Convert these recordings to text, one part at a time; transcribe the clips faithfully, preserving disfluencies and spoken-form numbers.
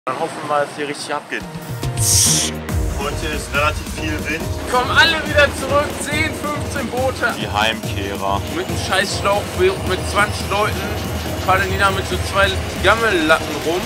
Dann hoffen wir mal, dass hier richtig abgeht. Heute ist relativ viel Wind. Kommen alle wieder zurück, zehn, fünfzehn Boote. Die Heimkehrer. Mit einem scheiß Schlauchboot mit zwanzig Leuten fahren die da mit so zwei Gammellatten rum.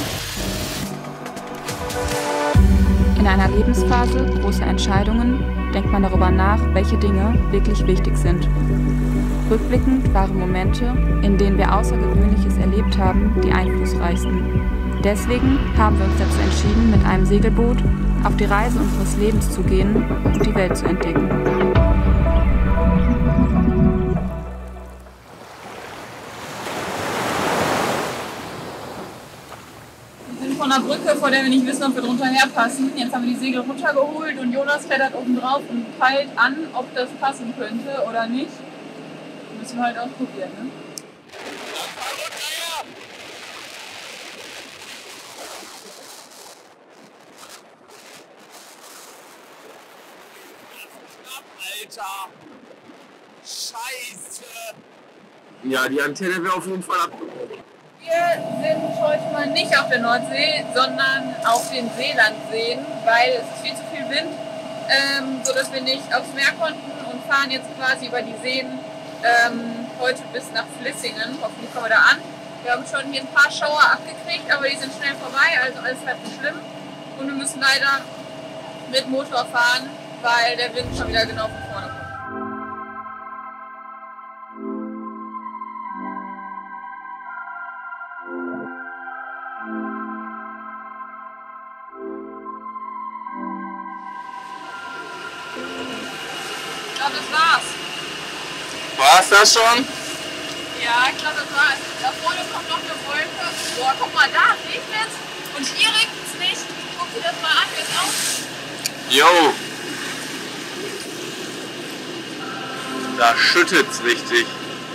In einer Lebensphase großer Entscheidungen denkt man darüber nach, welche Dinge wirklich wichtig sind. Rückblickend waren Momente, in denen wir Außergewöhnliches erlebt haben, die einflussreichsten. Deswegen haben wir uns dazu entschieden, mit einem Segelboot auf die Reise unseres Lebens zu gehen und die Welt zu entdecken. Wir sind von der Brücke, vor der wir nicht wissen, ob wir drunter herpassen. Jetzt haben wir die Segel runtergeholt und Jonas klettert oben drauf und peilt an, ob das passen könnte oder nicht. Das müssen wir halt ausprobieren, ne? Alter! Scheiße! Ja, die Antenne wäre auf jeden Fall abgebrochen. Wir sind heute mal nicht auf der Nordsee, sondern auf den Seelandseen, weil es ist viel zu viel Wind, ähm, sodass wir nicht aufs Meer konnten und fahren jetzt quasi über die Seen ähm, heute bis nach Vlissingen. Hoffentlich kommen wir da an. Wir haben schon hier ein paar Schauer abgekriegt, aber die sind schnell vorbei, also alles halb so schlimm. Und wir müssen leider mit Motor fahren, weil der Wind schon wieder genau von vorne kommt. Ich glaube, das war's. War's das schon? Ja, ich glaube, das war's. Da vorne kommt noch eine Wolke. Boah, guck mal, da regnet's und hier regnet's nicht. Guck dir das mal an, wie es aussieht. Jo! Da schüttet's richtig.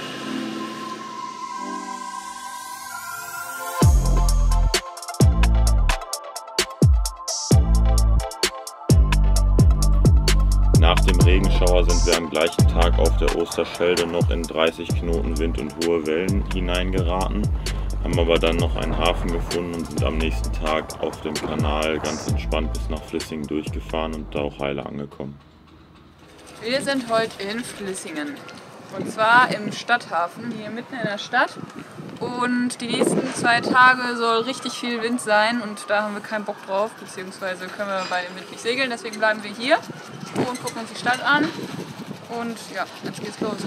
Nach dem Regenschauer sind wir am gleichen Tag auf der Osterschelde noch in dreißig Knoten Wind und hohe Wellen hineingeraten, haben aber dann noch einen Hafen gefunden und sind am nächsten Tag auf dem Kanal ganz entspannt bis nach Vlissingen durchgefahren und da auch heile angekommen. Wir sind heute in Vlissingen. Und zwar im Stadthafen, hier mitten in der Stadt. Und die nächsten zwei Tage soll richtig viel Wind sein und da haben wir keinen Bock drauf, beziehungsweise können wir bei dem Wind nicht segeln. Deswegen bleiben wir hier und gucken uns die Stadt an. Und ja, jetzt geht's los.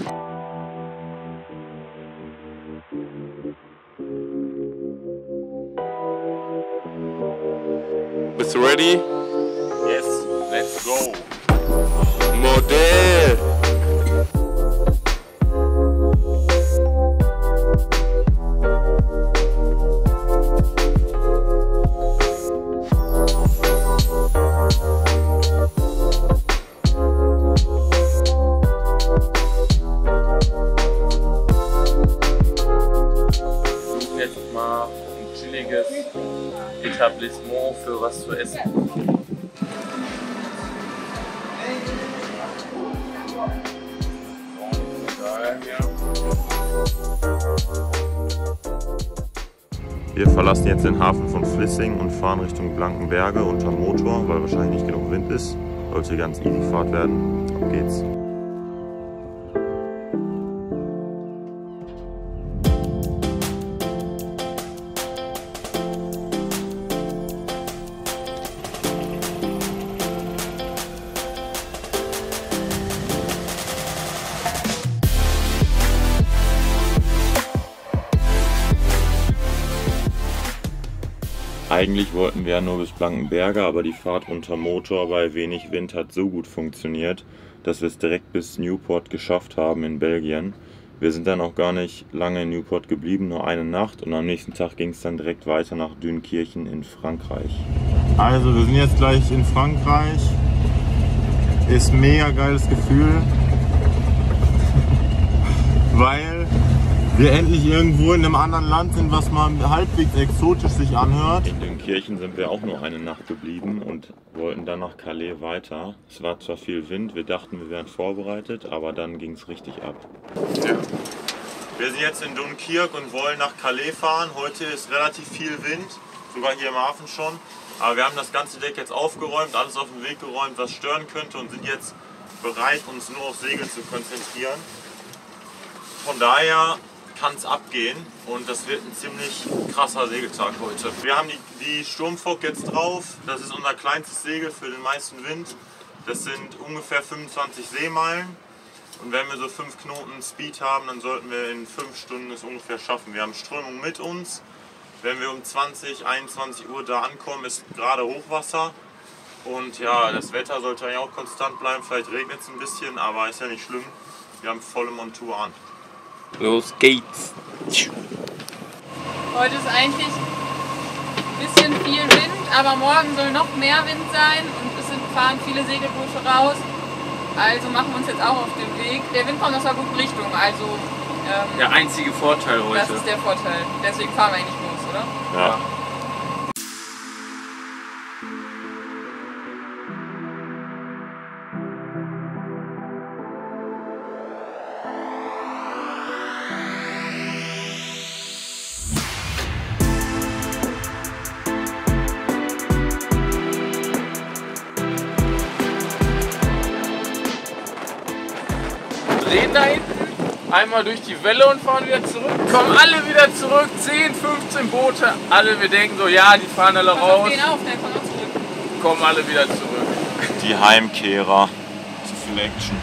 Bist du ready? Yes, let's go! Modell! Jetzt mal ein chilliges Etablissement für was zu essen. Wir verlassen jetzt den Hafen von Vlissingen und fahren Richtung Blankenberge unter Motor, weil wahrscheinlich nicht genug Wind ist. Sollte ganz easy Fahrt werden. Ab geht's. Eigentlich wollten wir ja nur bis Blankenberge, aber die Fahrt unter Motor bei wenig Wind hat so gut funktioniert, dass wir es direkt bis Newport geschafft haben in Belgien. Wir sind dann auch gar nicht lange in Newport geblieben, nur eine Nacht, und am nächsten Tag ging es dann direkt weiter nach Dünkirchen in Frankreich. Also wir sind jetzt gleich in Frankreich. Ist ein mega geiles Gefühl, weil wir endlich irgendwo in einem anderen Land sind, was mal halbwegs exotisch sich anhört. In Dünkirchen sind wir auch nur eine Nacht geblieben und wollten dann nach Calais weiter. Es war zwar viel Wind, wir dachten, wir wären vorbereitet, aber dann ging es richtig ab. Ja. Wir sind jetzt in Dunkirk und wollen nach Calais fahren. Heute ist relativ viel Wind, sogar hier im Hafen schon. Aber wir haben das ganze Deck jetzt aufgeräumt, alles auf den Weg geräumt, was stören könnte und sind jetzt bereit, uns nur auf Segel zu konzentrieren. Von daher kann es abgehen und das wird ein ziemlich krasser Segeltag heute. Wir haben die, die Sturmfock jetzt drauf, das ist unser kleinstes Segel für den meisten Wind. Das sind ungefähr fünfundzwanzig Seemeilen und wenn wir so fünf Knoten Speed haben, dann sollten wir in fünf Stunden es ungefähr schaffen. Wir haben Strömung mit uns. Wenn wir um zwanzig, einundzwanzig Uhr da ankommen, ist gerade Hochwasser. Und ja, das Wetter sollte eigentlich auch konstant bleiben. Vielleicht regnet es ein bisschen, aber ist ja nicht schlimm. Wir haben volle Montur an. Los geht's! Heute ist eigentlich ein bisschen viel Wind, aber morgen soll noch mehr Wind sein und es sind, fahren viele Segelboote raus. Also machen wir uns jetzt auch auf den Weg. Der Wind kommt aus einer guten Richtung, also ähm, Der einzige Vorteil heute. das ist der Vorteil. Deswegen fahren wir eigentlich los, oder? Ja. Drehen da hinten, einmal durch die Welle und fahren wieder zurück. Kommen alle wieder zurück, zehn, fünfzehn Boote. Alle, wir denken so, ja, die fahren alle Pass raus. auf den auf, der kommt auch zurück. Kommen alle wieder zurück. Die Heimkehrer. Zu viel Action.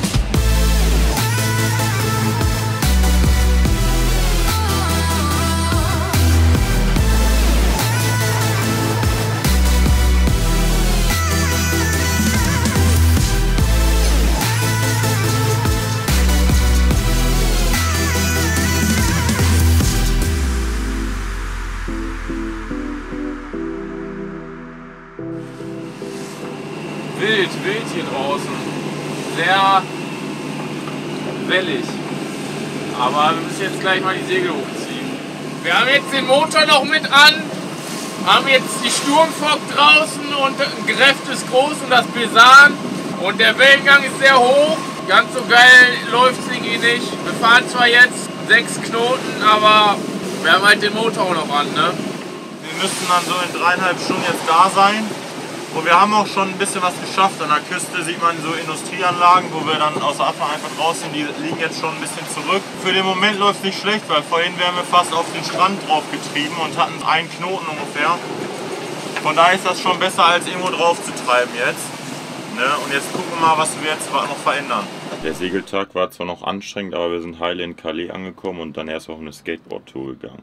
Wild, wild hier draußen. Sehr wellig. Aber wir müssen jetzt gleich mal die Segel hochziehen. Wir haben jetzt den Motor noch mit an, haben jetzt die Sturmfock draußen und ein Gereft ist groß und das Besan. Und der Wellengang ist sehr hoch. Ganz so geil läuft es irgendwie nicht. Wir fahren zwar jetzt sechs Knoten, aber wir haben halt den Motor auch noch an, ne? Wir müssten dann so in dreieinhalb Stunden jetzt da sein. Und wir haben auch schon ein bisschen was geschafft. An der Küste sieht man so Industrieanlagen, wo wir dann aus der Affe einfach raus sind. Die liegen jetzt schon ein bisschen zurück. Für den Moment läuft es nicht schlecht, weil vorhin wären wir fast auf den Strand drauf getrieben und hatten einen Knoten ungefähr. Von daher ist das schon besser, als irgendwo drauf zu treiben jetzt. Ne? Und jetzt gucken wir mal, was wir jetzt noch verändern. Der Segeltag war zwar noch anstrengend, aber wir sind heile in Calais angekommen und dann erst auf eine Skateboard-Tour gegangen.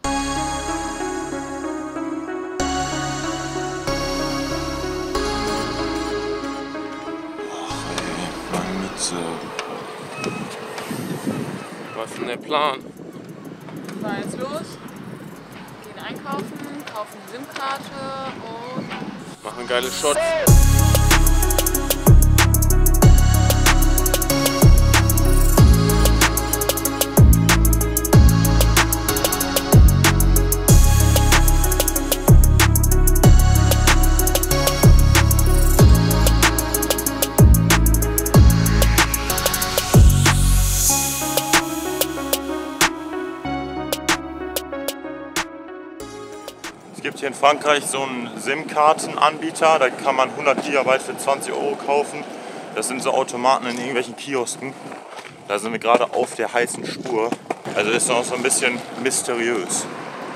Was ist denn der Plan? Wir fahren jetzt los, gehen einkaufen, kaufen eine SIM-Karte und Machen geile Shots. Es gibt hier in Frankreich so einen SIM-Kartenanbieter, da kann man hundert Gigabyte für zwanzig Euro kaufen. Das sind so Automaten in irgendwelchen Kiosken. Da sind wir gerade auf der heißen Spur. Also ist noch so ein bisschen mysteriös.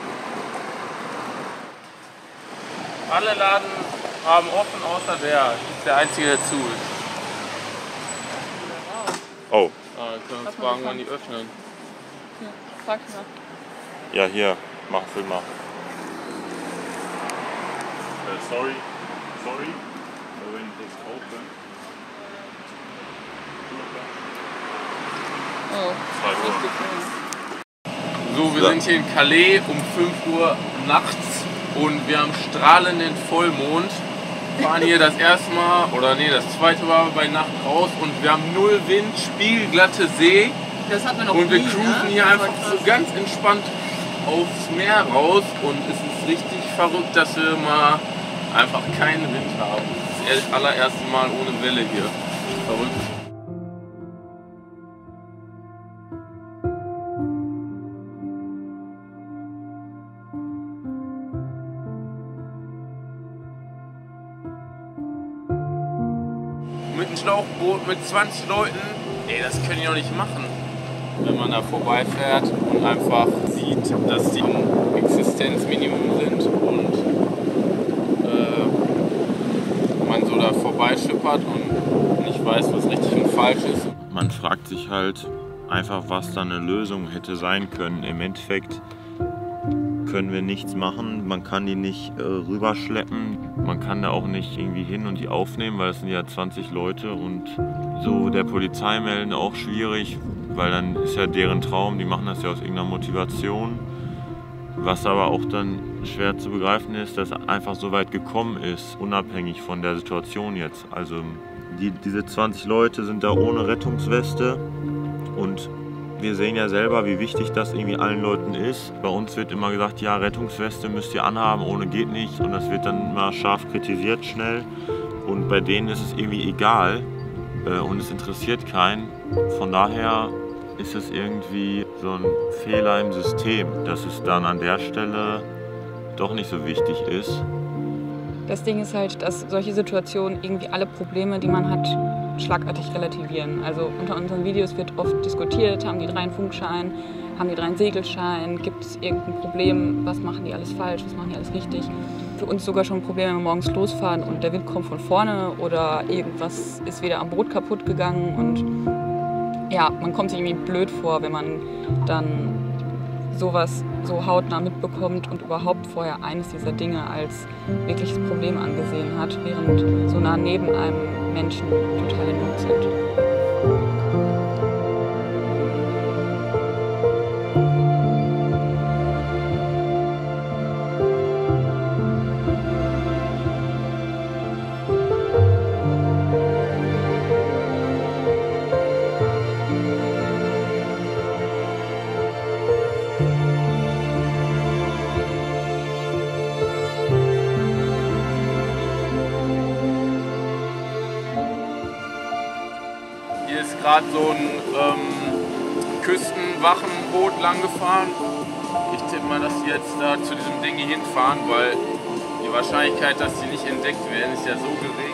Alle Laden haben offen, außer der. Das ist der einzige, der zu ist. Oh, Ah, wir können uns fragen, wann die öffnen. ja, frag mal. ja hier, mach, film mal. Uh, sorry, sorry. So when it's open. Oh, zwei Uhr. richtig cool. So, wir Ja. sind hier in Calais um fünf Uhr nachts und wir haben strahlenden Vollmond. Wir fahren hier das erste Mal, oder nee, das zweite Mal bei Nacht raus und wir haben null Wind, spiegelglatte See Das hat man noch und wir nie, cruisen ne? hier Das einfach war so krass. ganz entspannt aufs Meer raus und es ist richtig verrückt, dass wir mal einfach keinen Wind haben. Das ist das allererste Mal ohne Welle hier. Verrückt. mit einem Schlauchboot mit zwanzig Leuten, ey, das können die doch nicht machen. Wenn man da vorbeifährt und einfach sieht, dass die am Existenzminimum sind und äh, man so da vorbeischippert und nicht weiß, was richtig und falsch ist. Man fragt sich halt einfach, was da eine Lösung hätte sein können. Im Endeffekt können wir nichts machen, man kann die nicht äh, rüberschleppen, man kann da auch nicht irgendwie hin und die aufnehmen, weil es sind ja zwanzig Leute und so der Polizei melden auch schwierig, weil dann ist ja deren Traum, die machen das ja aus irgendeiner Motivation. Was aber auch dann schwer zu begreifen ist, dass es einfach so weit gekommen ist, unabhängig von der Situation jetzt. Also die, diese zwanzig Leute sind da ohne Rettungsweste und wir sehen ja selber, wie wichtig das irgendwie allen Leuten ist. Bei uns wird immer gesagt, ja, Rettungsweste müsst ihr anhaben, ohne geht nicht. Und das wird dann immer scharf kritisiert schnell. Und bei denen ist es irgendwie egal äh, und es interessiert keinen. Von daher ist es irgendwie so ein Fehler im System, dass es dann an der Stelle doch nicht so wichtig ist. Das Ding ist halt, dass solche Situationen irgendwie alle Probleme, die man hat, schlagartig relativieren. Also unter unseren Videos wird oft diskutiert, haben die drei einen Funkschein, haben die drei einen Segelschein, gibt es irgendein Problem, was machen die alles falsch, was machen die alles richtig. Für uns sogar schon ein Problem, wenn wir morgens losfahren und der Wind kommt von vorne oder irgendwas ist wieder am Boot kaputt gegangen und ja, man kommt sich irgendwie blöd vor, wenn man dann sowas so hautnah mitbekommt und überhaupt vorher eines dieser Dinge als wirkliches Problem angesehen hat, während so nah neben einem Menschen total in Not sind. Hier ist gerade so ein ähm, Küstenwachenboot lang gefahren. Ich tippe mal, dass die jetzt da zu diesem Ding hier hinfahren, weil die Wahrscheinlichkeit, dass die nicht entdeckt werden, ist ja so gering.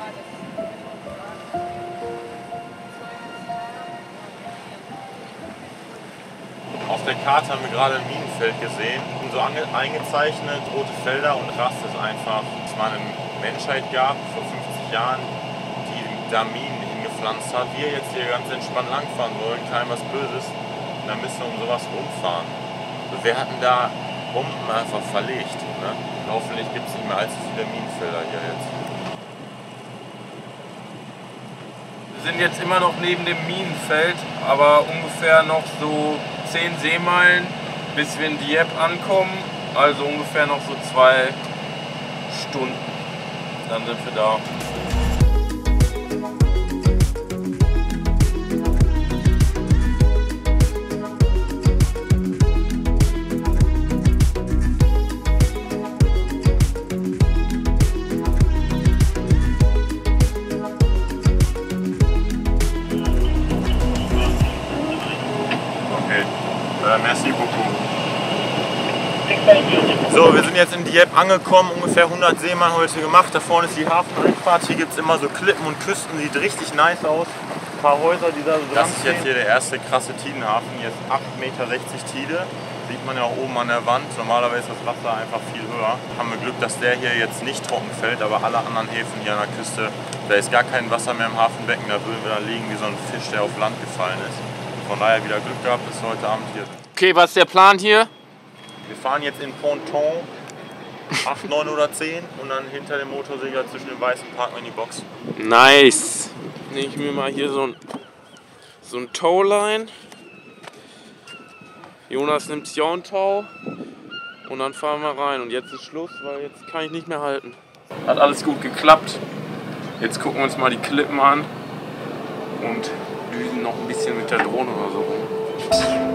Auf der Karte haben wir gerade ein Minenfeld gesehen. Und so eingezeichnet, rote Felder und Rast ist einfach, dass es mal eine Menschheit gab vor fünfzig Jahren, die da Minen hingepflanzt hat. Wir jetzt hier ganz entspannt langfahren wollen, keinem was Böses. Und dann müssen wir um sowas rumfahren. Wir hatten da Bomben einfach verlegt. Ne? Hoffentlich gibt es nicht mehr allzu viele Minenfelder hier jetzt. Wir sind jetzt immer noch neben dem Minenfeld, aber ungefähr noch so zehn Seemeilen, bis wir in Dieppe ankommen. Also ungefähr noch so zwei Stunden. Dann sind wir da. Merci beaucoup. So, wir sind jetzt in Dieppe angekommen, ungefähr hundert Seemeilen heute gemacht. Da vorne ist die Hafeneinfahrt. Hier gibt es immer so Klippen und Küsten, sieht richtig nice aus. Ein paar Häuser, die da so dran stehen. Das ist jetzt hier der erste krasse Tidenhafen. Hier ist acht Meter sechzig Tide. Sieht man ja auch oben an der Wand. Normalerweise ist das Wasser einfach viel höher. Haben wir Glück, dass der hier jetzt nicht trocken fällt, aber alle anderen Häfen hier an der Küste, da ist gar kein Wasser mehr im Hafenbecken. Da würden wir da liegen wie so ein Fisch, der auf Land gefallen ist. Von daher wieder Glück gehabt, bis wir heute Abend hier sind. Okay, was ist der Plan hier? Wir fahren jetzt in Ponton, acht, neun oder zehn und dann hinter dem Motorsegler zwischen den Weißen parken wir in die Box. Nice! Nehme ich mir mal hier so ein, so ein Towline. Jonas nimmt sich auch ein Tow und dann fahren wir rein. Und jetzt ist Schluss, weil jetzt kann ich nicht mehr halten. Hat alles gut geklappt. Jetzt gucken wir uns mal die Klippen an und düsen noch ein bisschen mit der Drohne oder so rum.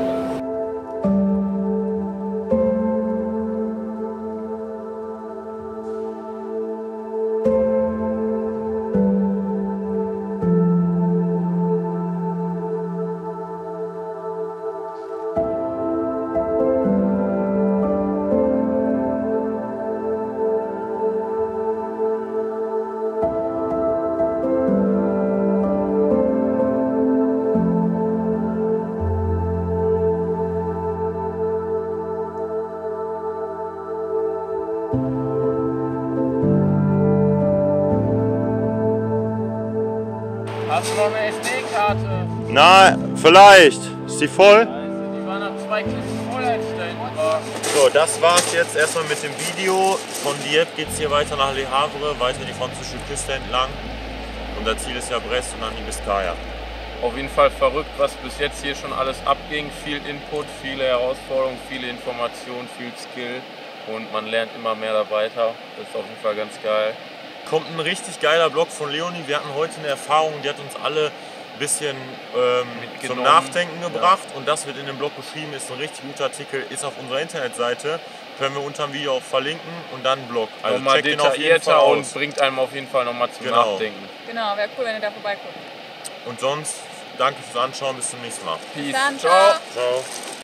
Hast du noch eine S D-Karte? Na, vielleicht. Ist die voll? Also, die war nach zwei Kisten voll, als ich da hinten war. So, das war's jetzt erstmal mit dem Video. Von Dieppe geht's hier weiter nach Le Havre, weiter die französische Küste entlang. Unser Ziel ist ja Brest und dann die Biskaya. Auf jeden Fall verrückt, was bis jetzt hier schon alles abging. Viel Input, viele Herausforderungen, viele Informationen, viel Skill. Und man lernt immer mehr da weiter. Das ist auf jeden Fall ganz geil. Kommt ein richtig geiler Blog von Leonie. Wir hatten heute eine Erfahrung, die hat uns alle ein bisschen ähm, zum Nachdenken gebracht. Ja. Und das wird in dem Blog beschrieben, ist ein richtig guter Artikel, ist auf unserer Internetseite. Können wir unter dem Video auch verlinken und dann einen Blog. Also nochmal checkt den auf jeden Fall detaillierter aus. Und bringt einem auf jeden Fall nochmal zum Genau. Nachdenken. Genau, wäre cool, wenn ihr da vorbeiguckt. Und sonst, danke fürs Anschauen, bis zum nächsten Mal. Peace. Dann, ciao. Ciao.